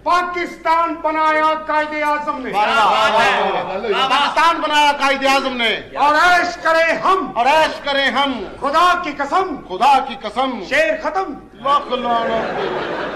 पाकिस्तान बनाया कायदे आजम ने, पाकिस्तान बनाया कायदे आजम ने, और ऐश करें हम, और ऐश करें हम, खुदा की कसम, खुदा की कसम, शेर खत्म।